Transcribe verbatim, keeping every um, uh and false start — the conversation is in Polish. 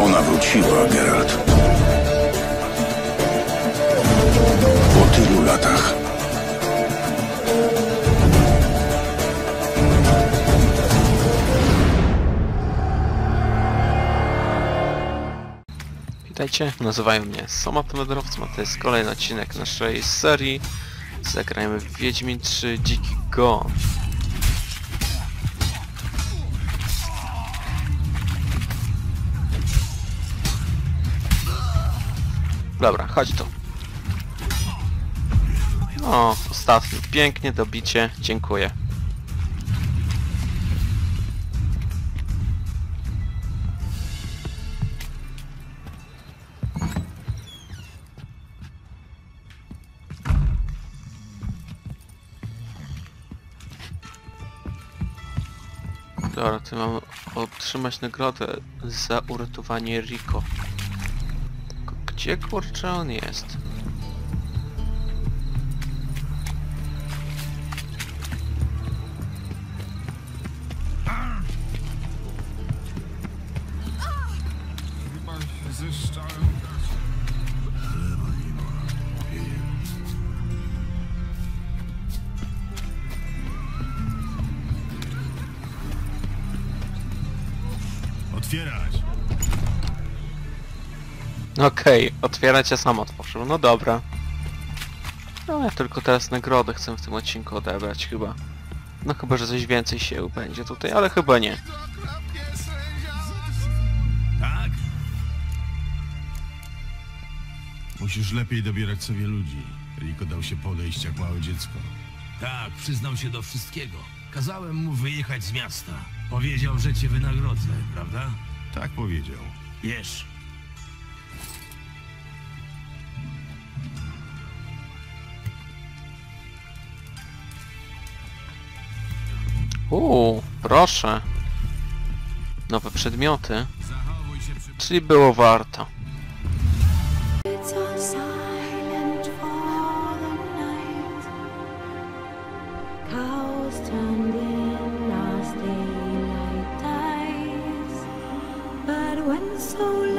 Ona wróciła, Geralt. Po tylu latach. Witajcie, nazywają mnie Somatowedrowcem, a to jest kolejny odcinek naszej serii. Zagrajmy w Wiedźmin trzy Dziki Gon. Dobra, chodź tu. O, ostatni. Pięknie dobicie. Dziękuję. Dobra, tu mamy otrzymać nagrodę za uratowanie Rico. Gdzie kurczę on jest? Chyba się zeszczałem. Otwierać! Okej, okay, otwierać, ja sam otworzył. No dobra. No ja tylko teraz nagrodę chcę w tym odcinku odebrać chyba. No chyba, że coś więcej się będzie tutaj, ale chyba nie. Tak? Musisz lepiej dobierać sobie ludzi. Rico dał się podejść jak małe dziecko. Tak, przyznał się do wszystkiego. Kazałem mu wyjechać z miasta. Powiedział, że cię wynagrodzę, prawda? Tak powiedział. Wiesz. Uuu, proszę. Nowe przedmioty. Zachowuj się przy... Czyli było warto. It's all silent for the night. Cows turned in as daylight dies. But when soul